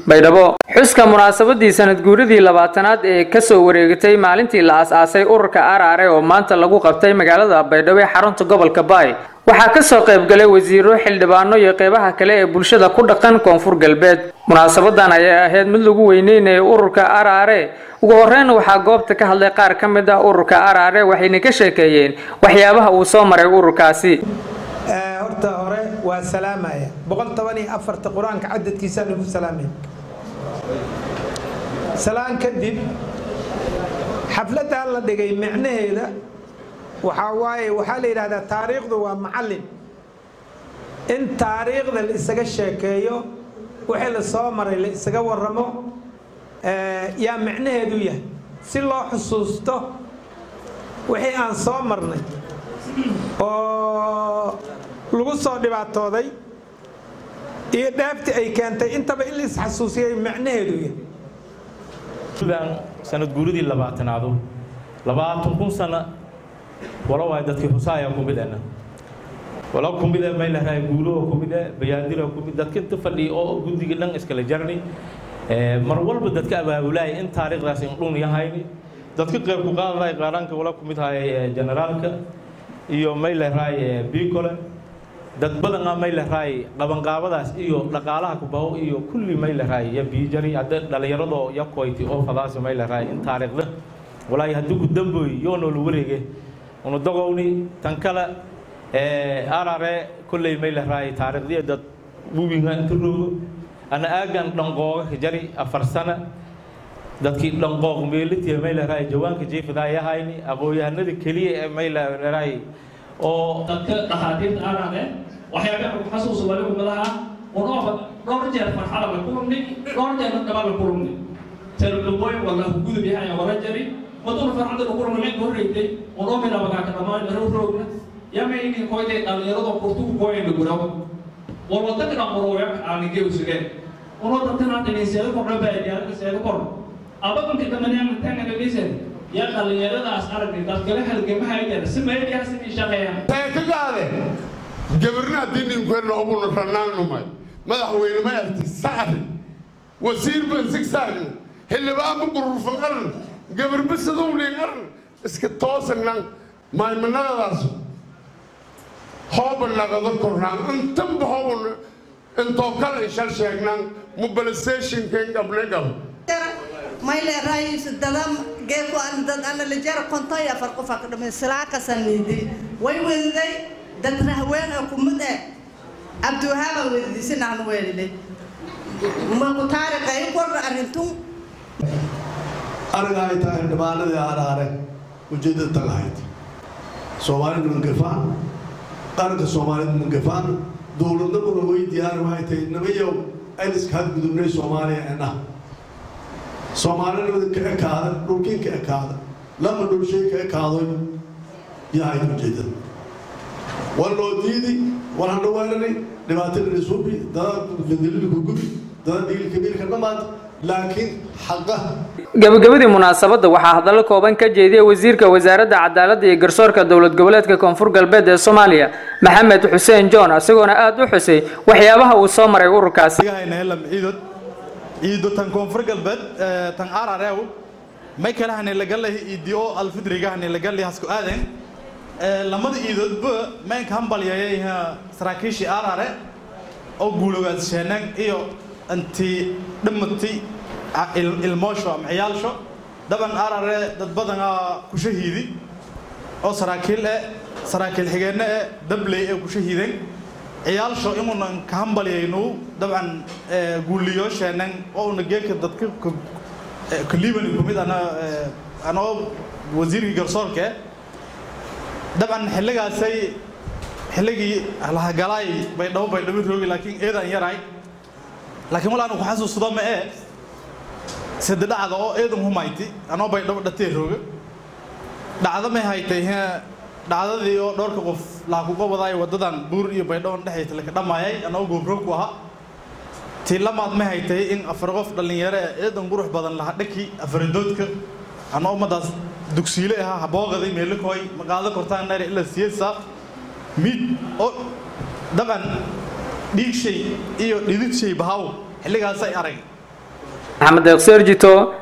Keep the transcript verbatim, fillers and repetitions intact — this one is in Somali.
baydhabo xuska munaasabadii sanad guuridii labaatanaad ee ka soo wareegtay maalintii la aasaasay ururka R R A oo maanta lagu qabtay magaalada Baydhabo ee xarunta gobolka Baay waxaa ka soo qayb galay wasiiro xildhibaano iyo qeybaha kale ee bulshada ku dhaqan koonfur galbeed munaasabadan ayaa ahayd mid lagu weyneeyay ururka R R A ugu horeyn waxaa goobta ka hadlay qaar ka mid ah ururka R R A waxayna ka sheekeeyeen waxyaabaha uu soo maray ururkaasi horta hore waa salaamaya boqol toban iyo afar quraanka cadadkiisa lagu salaamay salaan kadib xafladda la dhigay macnaheeda waxa waaye waxa la yiraahdaa taariikhdu waa macallin in taariikhda la isaga sheekeeyo wixii la soo maray la isaga waramo ee yaa macnaheedu yahay si loo xusuusto wixii aan soo marnay oo lagu soo dhibaatooday iyo dhaafti ay keentay intaba in la is xasuusiyay macnaheedu yahay sanad guuridii labaatanaad labaatan kun sano wala way dadkii xusaaya ku midana wala ku midana may la raay guulo ku midana bayaadiro ku mid dadka inta fadhi oo gudiga dhan iskala jarnay ee mar walba dadka abaabulay in taariikhdaas in dhun yahay dadka qeyb ku qaaday qaaranka wala ku mid hay generaalka iyo may la raay biikole dad badan may la raay qaban qaabadaas iyo dhaqaalaha ku baaw iyo kulli may la raay ya biijari hada dhalinyarado ya qoyti oo fadaas may la raay in taariikhda walaa hadii ku damboy iyo noo wareegay unu dagowni tan kala ee R R A kulli may la raay taariikhdii dad buubinga inta roogo ana aagan dhanqooga jari afar sano dadkii dhanqoog meeltii may la raay jawaanka jeefada yahayni aqooyahanada kaliya may la raay oo dadka dhaqaatiirta R R A waxyaabaha ku xasuuso wali umadaha oo dhowr jeer farxada la kulmay dhowr jeer dabal la kulmay tarbiboy wala gudub yahay wala jari wadon farxada ku kulmay horeeyay oo meel waxa ka dhamaan roogna yamay in kooyday dhalinyarada qurtu kooyay guraw wala dadka qorooya aan geeyusugeen oo dadka inay seedo ku dhabaayay seedo kor abadan ka dhamaan tan leeyahay يا خلي يا رضا أسألك إذا كله هالجماعة هاي سمعي يا سيدي شقيا. تأكل هذا جبرنا دين كنا أبونا فنان نماي ما هو اللي ما يأتي سعر وسير بنسك سعر اللي بقى بقرر في القرن جبر بس دوم للقرن اسكت تواصل نان ما يمنع راسه هاب اللي قدر كرنا انتم بهون انتو كل إشار شيئا موبيلايزيشن كان قبل قبل. ما إلى رئيس الدلام جاكو أن دد أنا اللي جرى قنطية فرق فقد من سلاكة سندي ويوين ذي دد رهوان أكون مدة عبد الوهاب وذي سن عن والدي ما قطارق يقول أنتم أنا قاعد أتكلم معنا يا عرارة وجد التلاهيت سومالي من قفان قارة سومالي من قفان دولنا بروي ديار وايتين نبيو أيدس كهاد بدون سومالي أنا سومالي نبدأ كأكاد روكين كأكاد لما نقول شيء كأكاد يا عيد جدا والله ديدي ولا نوالني نباتل الرسوبي ده جندل الكوكب ده ديل كبير كنمات لكن حقه gabagabadii munaasabada waxaa hadallo kooban ka jeediyay wasiirka wasaaradda cadaaladda iyo garsoorka dawlad goboleedka koonfur galbeed ee Soomaaliya Maxamed Xuseen John asagoona aad u xusay waxyaabaha uu soo maray ururkaasi ciido tan koonfur galbeed tan R R A may kala hanay laga leeyahay iidio alfidriga hanay laga leeyahay isku aadeen lamada iidoodba mayn ka hambaliyay saraakiishi R R A oo guuloogaad sheenan iyo anti dhimati ilmoosho maxyaalsho daban R R A dad badan ku shahiidi oo saraakiil ee saraakiil xigeenna ee dabley ee ku shahiideen ciyaalsho imunan ka hambaliyayno daban guuliyo sheenan oo nageeka dadka kaliban kumid ana ana wasiirka garsoorka daban xilligaasay xilligi la galay bay dhaw bay dhaw roogi laakiin eedan yaray laakiin walaanu ku xasuusado ma ee sida dhacdo oo eedan humayti ana bay dhaw dhatay rooga dhacdo ma haytay dhacdadii oo dhowrka qof la ku qabaday wadadan buur iyo baydhoon dhaxayta la ka dhamaayay ana goobro ku aha tilamaad ma haytay in afar qof dhalinyaro eedan qurux badan la dhaki afaridoodka ana umadaas dugsiile ah habooqaday meel kooy maqaado kortaan neer ila siyaasa mid oo daban dhiig shay iyo dhidid shay bahaw xilligaas ay arag maxamed deeq serjito